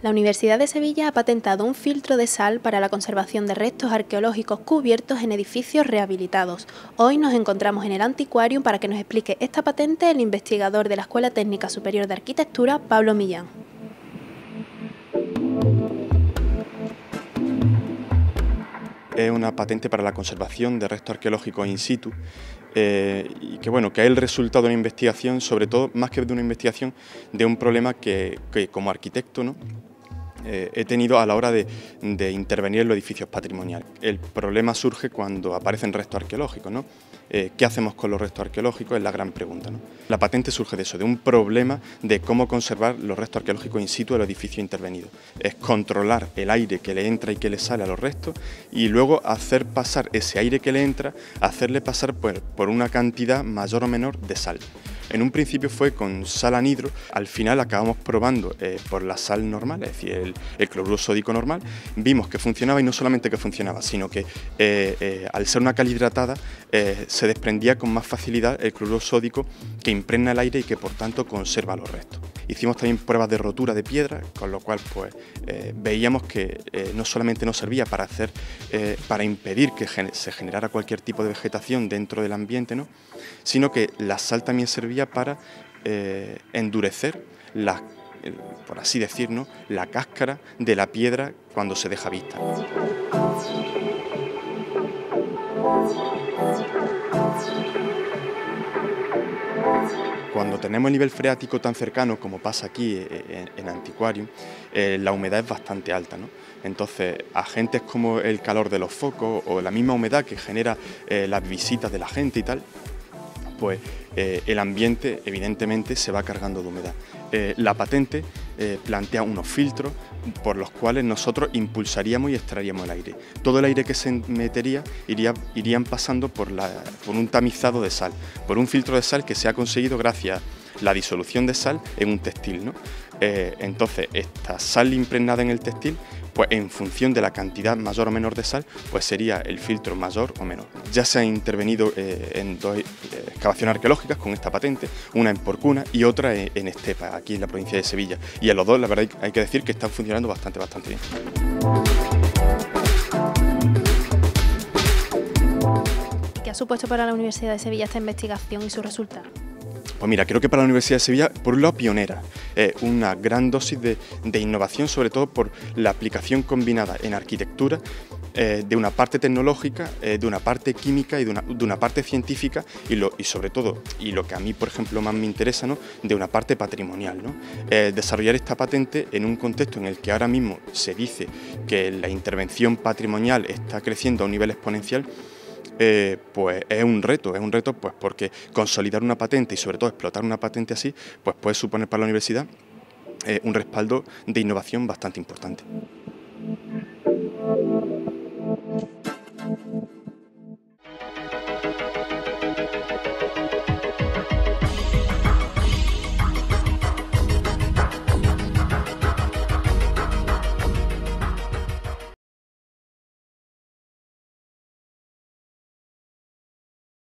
La Universidad de Sevilla ha patentado un filtro de sal para la conservación de restos arqueológicos cubiertos en edificios rehabilitados. Hoy nos encontramos en el Antiquarium para que nos explique esta patente el investigador de la Escuela Técnica Superior de Arquitectura, Pablo Millán. Es una patente para la conservación de restos arqueológicos in situ y que es el resultado de una investigación, sobre todo, más que de una investigación, de un problema que como arquitecto, ¿no?, he tenido a la hora de intervenir en los edificios patrimoniales. El problema surge cuando aparecen restos arqueológicos, ¿no? ¿Qué hacemos con los restos arqueológicos? Es la gran pregunta, ¿no? La patente surge de eso, de un problema de cómo conservar los restos arqueológicos in situ de los edificios intervenidos. Es controlar el aire que le entra y que le sale a los restos y luego hacer pasar ese aire que le entra, hacerle pasar por una cantidad mayor o menor de sal. En un principio fue con sal anhidro, al final acabamos probando por la sal normal, es decir, el cloruro sódico normal, vimos que funcionaba y no solamente que funcionaba, sino que al ser una cal hidratada se desprendía con más facilidad el cloruro sódico que impregna el aire y que por tanto conserva los restos. Hicimos también pruebas de rotura de piedra, con lo cual veíamos que no solamente nos servía para impedir que se generara cualquier tipo de vegetación dentro del ambiente, ¿no?, sino que la sal también servía para endurecer, por así decirlo, la cáscara de la piedra cuando se deja vista. Cuando tenemos el nivel freático tan cercano como pasa aquí en Antiquarium, la humedad es bastante alta, ¿no? Entonces, agentes como el calor de los focos o la misma humedad que genera las visitas de la gente y tal, pues el ambiente evidentemente se va cargando de humedad. La patente plantea unos filtros por los cuales nosotros impulsaríamos y extraeríamos el aire. Todo el aire que se metería irían pasando por un tamizado de sal, por un filtro de sal que se ha conseguido gracias a la disolución de sal en un textil, ¿no? Entonces, esta sal impregnada en el textil, pues en función de la cantidad mayor o menor de sal, pues sería el filtro mayor o menor. Ya se ha intervenido en dos excavaciones arqueológicas con esta patente, una en Porcuna y otra en Estepa, aquí en la provincia de Sevilla. Y en los dos, la verdad, hay que decir que están funcionando bastante bien. ¿Qué ha supuesto para la Universidad de Sevilla esta investigación y sus resultados? Pues mira, creo que para la Universidad de Sevilla, por un lado, pionera, una gran dosis de innovación, sobre todo por la aplicación combinada en arquitectura de una parte tecnológica, de una parte química y de una parte científica y sobre todo, y lo que a mí, por ejemplo, más me interesa, ¿no?, de una parte patrimonial, ¿no? Desarrollar esta patente en un contexto en el que ahora mismo se dice que la intervención patrimonial está creciendo a un nivel exponencial. Pues es un reto pues porque consolidar una patente y sobre todo explotar una patente así, pues puede suponer para la universidad un respaldo de innovación bastante importante.